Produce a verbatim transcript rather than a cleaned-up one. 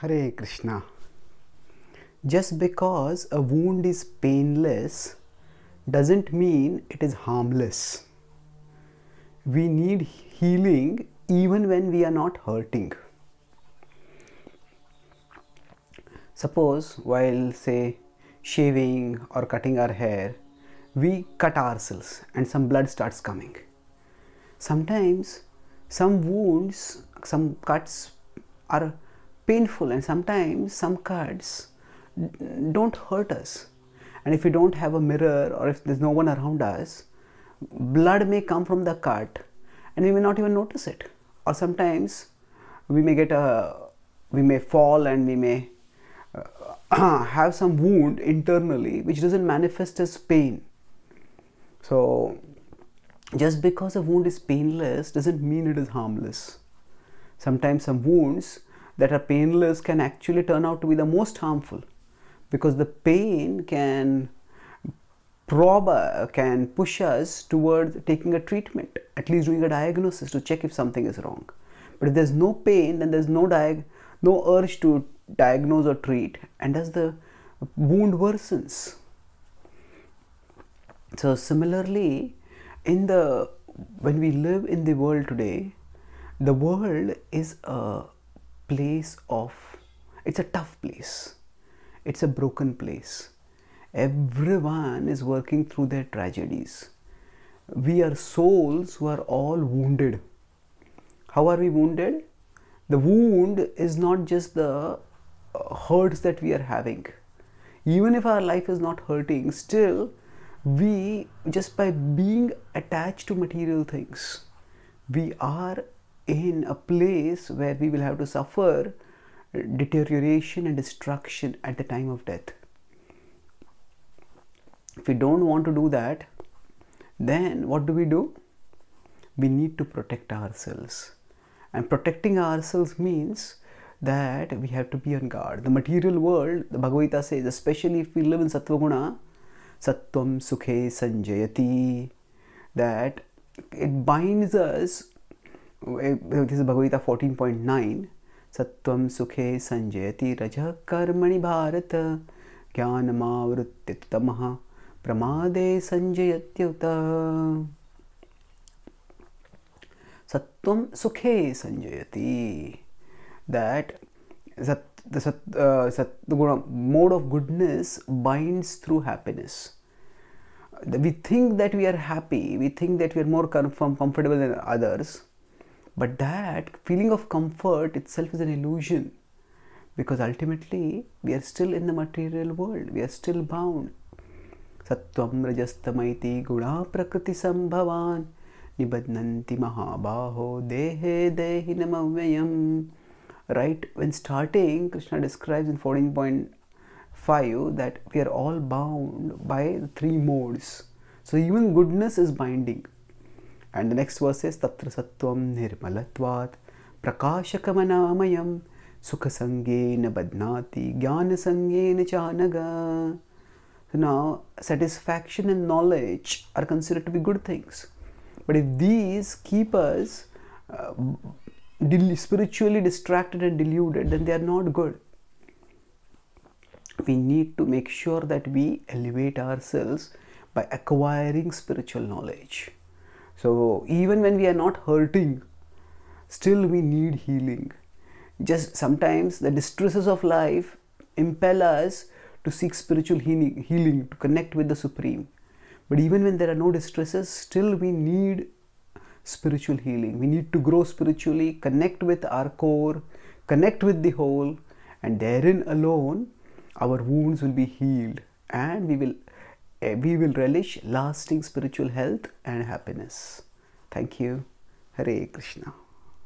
Hare Krishna. Just because a wound is painless doesn't mean it is harmless. We need healing even when we are not hurting. Suppose while say shaving or cutting our hair, we cut ourselves and some blood starts coming. Sometimes some wounds, some cuts are painful, and sometimes some cuts don't hurt us. And if we don't have a mirror or if there's no one around us, blood may come from the cut and we may not even notice it. Or sometimes we may get a, we may fall and we may uh, have some wound internally which doesn't manifest as pain. So just because a wound is painless doesn't mean it is harmless. Sometimes some wounds that are painless can actually turn out to be the most harmful, because the pain can probe, can push us towards taking a treatment, at least doing a diagnosis to check if something is wrong. But if there's no pain, then there's no diag no urge to diagnose or treat, and thus the wound worsens. So similarly, in the when we live in the world today, the world is a place of, it's a tough place. It's a broken place. Everyone is working through their tragedies. We are souls who are all wounded. How are we wounded? The wound is not just the hurts that we are having. Even if our life is not hurting, still we, just by being attached to material things, we are in a place where we will have to suffer deterioration and destruction at the time of death. If we don't want to do that, then what do we do? We need to protect ourselves. And protecting ourselves means that we have to be on guard. The material world, the Bhagavad-Gītā says, especially if we live in Sattva-guna, Sattvam Sukhe Sanjayati, that it binds us. This is Bhagavad-Gītā fourteen point nine. Sattvam Sukhe Sanjayati Raja Karmani Bharata Jnanamavrutti Tamaha Pramade Sanjayatyuta. Sattvam Sukhe Sanjayati. That sat, the, sat, uh, sat, the mode of goodness binds through happiness. We think that we are happy, we think that we are more comfort, comfortable than others. But that feeling of comfort itself is an illusion, because ultimately we are still in the material world, we are still bound. Sattvam rajastamaiti guna prakriti sambhavan nibadnanti mahabaho dehe dehi namavyayam. Right, when starting, Krishna describes in fourteen point five that we are all bound by the three modes. So even goodness is binding. And the next verse is Tatra Sattvam Nirmalatvat Prakashakamanāmayam Sukha Sangena Badnati Jnana Sangena Chanaga. So now satisfaction and knowledge are considered to be good things. But if these keep us uh, spiritually distracted and deluded, then they are not good. We need to make sure that we elevate ourselves by acquiring spiritual knowledge. So even when we are not hurting, still we need healing. Just sometimes the distresses of life impel us to seek spiritual healing, healing to connect with the Supreme. But even when there are no distresses, still we need spiritual healing. We need to grow spiritually, connect with our core, connect with the whole, and therein alone our wounds will be healed, and we will we will relish lasting spiritual health and happiness. Thank you. Hare Krishna.